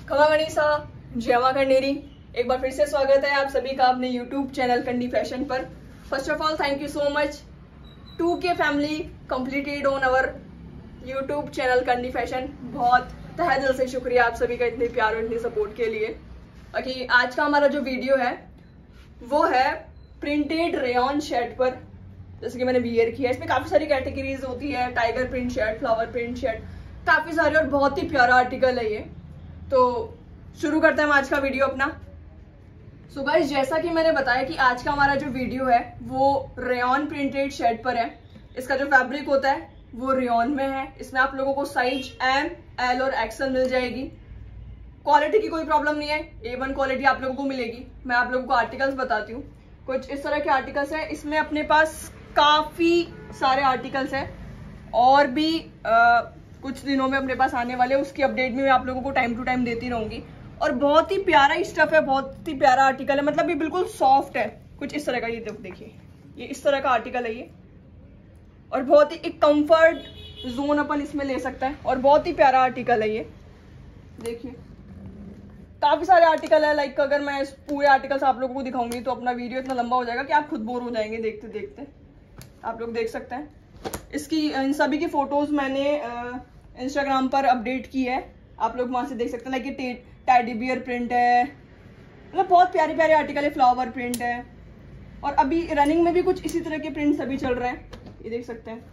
खमा गणिसा जयमा खंडेरी, एक बार फिर से स्वागत है आप सभी का अपने YouTube चैनल कंडी फैशन पर। First of all thank you so much 2K family completed on our YouTube channel Candy Fashion. बहुत तहे दिल से शुक्रिया आप सभी का इतने प्यार और इतने सपोर्ट के लिए। बाकी आज का हमारा जो वीडियो है वो है प्रिंटेड रेयॉन शर्ट पर, जैसे कि मैंने वियर किया है। इसमें काफी सारी कैटेगरीज होती है, tiger print shirt, flower print shirt, काफी सारे और बहुत ही प्यारा आर्टिकल है ये। तो शुरू करते हैं हम आज का वीडियो अपना। सो गाइस, जैसा कि मैंने बताया कि आज का हमारा जो वीडियो है वो रेयॉन प्रिंटेड शर्ट पर है। इसका जो फैब्रिक होता है वो रेयॉन में है। इसमें आप लोगों को साइज M, L और XL मिल जाएगी। क्वालिटी की कोई प्रॉब्लम नहीं है, A1 क्वालिटी आप लोगों को मिलेगी। मैं आप लोगों को आर्टिकल्स बताती हूँ। कुछ इस तरह के आर्टिकल्स हैं। इसमें अपने पास काफी सारे आर्टिकल्स हैं और भी कुछ दिनों में अपने पास आने वाले, उसकी अपडेट भी मैं आप लोगों को टाइम टू टाइम देती रहूंगी। और बहुत ही प्यारा स्टफ है, बहुत ही प्यारा आर्टिकल है, मतलब ये बिल्कुल सॉफ्ट है। कुछ इस तरह का, ये देखिए, ये इस तरह का आर्टिकल है ये। और बहुत ही एक कंफर्ट जोन अपन इसमें ले सकता है और बहुत ही प्यारा आर्टिकल है ये। देखिए काफी सारे आर्टिकल है। लाइक अगर मैं इस पूरे आर्टिकल्स आप लोगों को दिखाऊंगी तो अपना वीडियो इतना लंबा हो जाएगा कि आप खुद बोर हो जाएंगे देखते देखते। आप लोग देख सकते हैं इसकी, इन सभी की फोटोज मैंने इंस्टाग्राम पर अपडेट की है, आप लोग वहां से देख सकते हैं। लाइक ये टेडी बियर प्रिंट है, मतलब बहुत प्यारे प्यारे आर्टिकल है। फ्लावर प्रिंट है और अभी रनिंग में भी कुछ इसी तरह के प्रिंट्स अभी चल रहे हैं, ये देख सकते हैं।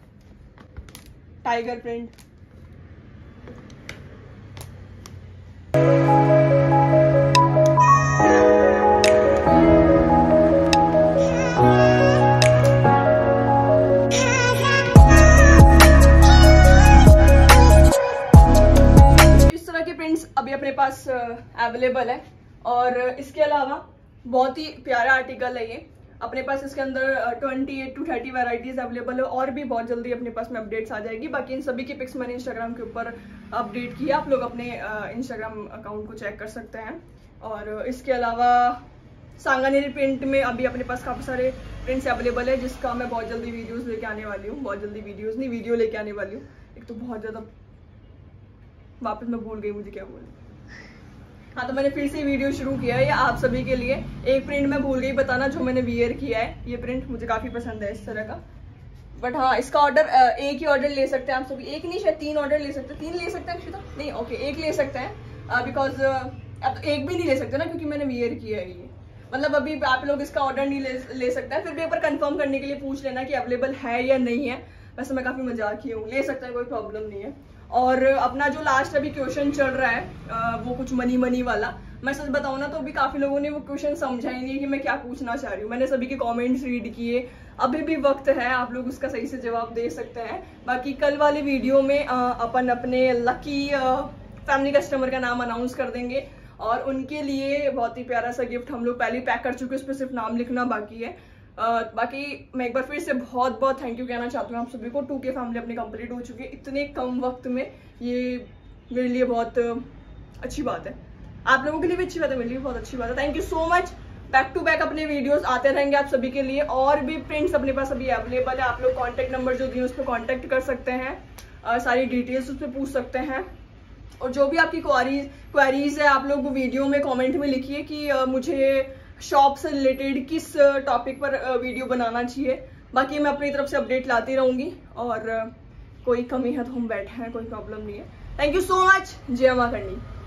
टाइगर प्रिंट, अभी अपने पास अवेलेबल है। और इसके अलावा बहुत ही प्यारा आर्टिकल है ये। अपने पास इसके अंदर 28 to 30 वैरायटीज अवेलेबल है और भी बहुत जल्दी अपने पास में अपडेट्स आ जाएगी। बाकी इन सभी की पिक्स मैंने इंस्टाग्राम के ऊपर अपडेट किया, आप लोग अपने इंस्टाग्राम अकाउंट को चेक कर सकते हैं। और इसके अलावा सांगानेरी प्रिंट में अभी अपने पास काफ़ी सारे प्रिंट्स अवेलेबल है, जिसका मैं बहुत जल्दी वीडियोज़ लेके आने वाली हूँ। बहुत जल्दी वीडियोज़ नहीं, वीडियो लेके आने वाली हूँ। एक तो बहुत ज़्यादा वापस मैं भूल गई मुझे क्या बोलूं। हाँ, तो मैंने फिर से वीडियो शुरू किया है ये आप सभी के लिए। एक प्रिंट मैं भूल गई बताना जो मैंने वियर किया है। ये प्रिंट मुझे काफी पसंद है इस तरह का। बट हाँ, इसका ऑर्डर एक ही ऑर्डर ले सकते हैं आप सभी। एक नहीं, शायद 3 ऑर्डर ले सकते हैं। 3 ले सकते हैं अक्षिता? नहीं, ओके, 1 ले सकते हैं। बिकॉज अब तो 1 भी नहीं ले सकते ना, क्योंकि मैंने वियर किया है ये। मतलब अभी आप लोग इसका ऑर्डर नहीं ले सकते हैं। फिर भी एक बार कंफर्म करने के लिए पूछ लेना कि अवेलेबल है या नहीं है। वैसे मैं काफी मजाक ही हूँ, ले सकते हैं, कोई प्रॉब्लम नहीं है। और अपना जो लास्ट अभी क्वेश्चन चल रहा है वो कुछ मनी वाला, मैं सच बताऊँ ना तो अभी काफी लोगों ने वो क्वेश्चन समझा ही नहीं कि मैं क्या पूछना चाह रही हूँ। मैंने सभी के कमेंट्स रीड किए, अभी भी वक्त है, आप लोग उसका सही से जवाब दे सकते हैं। बाकी कल वाली वीडियो में अपन अपने लकी फैमिली कस्टमर का नाम अनाउंस कर देंगे और उनके लिए बहुत ही प्यारा सा गिफ्ट हम लोग पहले पैक कर चुके हैं, उस पर सिर्फ नाम लिखना बाकी है। बाकी मैं एक बार फिर से बहुत बहुत थैंक यू कहना चाहती हूँ आप सभी को। 2K फैमिली अपनी कंप्लीट हो चुकी है इतने कम वक्त में। ये मेरे लिए बहुत अच्छी बात है, आप लोगों के लिए भी अच्छी बात है, मेरे लिए भी बहुत अच्छी बात है। Thank you so much. Back to back अपने वीडियोस आते रहेंगे आप सभी के लिए। और भी प्रिंट्स अपने पास अभी अवेलेबल है। आप लोग कॉन्टैक्ट नंबर जो दिए उस पर कॉन्टैक्ट कर सकते हैं, सारी डिटेल्स उस पर पूछ सकते हैं। और जो भी आपकी क्वेरीज है आप लोग वीडियो में कॉमेंट में लिखिए कि मुझे शॉप से रिलेटेड किस टॉपिक पर वीडियो बनाना चाहिए। बाकी मैं अपनी तरफ से अपडेट लाती रहूंगी और कोई कमी है तो हम बैठे हैं, कोई प्रॉब्लम नहीं है। Thank you so much. जय मां करनी।